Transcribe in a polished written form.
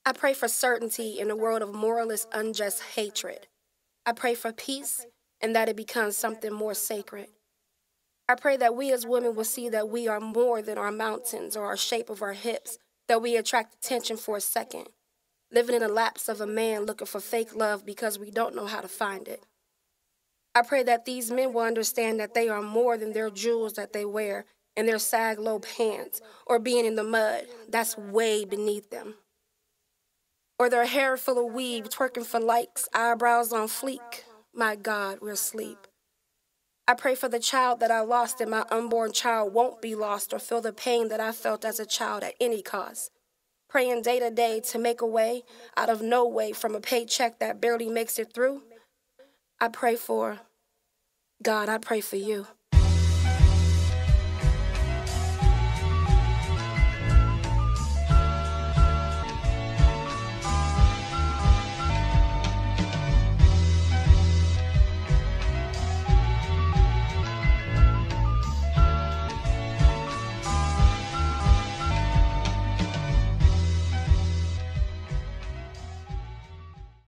I pray for certainty in a world of moralist, unjust hatred. I pray for peace and that it becomes something more sacred. I pray that we as women will see that we are more than our mountains or our shape of our hips, that we attract attention for a second, living in the lapse of a man looking for fake love because we don't know how to find it. I pray that these men will understand that they are more than their jewels that they wear and their sag low pants or being in the mud. That's way beneath them. Or their hair full of weave, twerking for likes, eyebrows on fleek. My God, we're asleep. I pray for the child that I lost and my unborn child won't be lost or feel the pain that I felt as a child at any cost. Praying day to day to make a way out of no way from a paycheck that barely makes it through. I pray for God, I pray for you.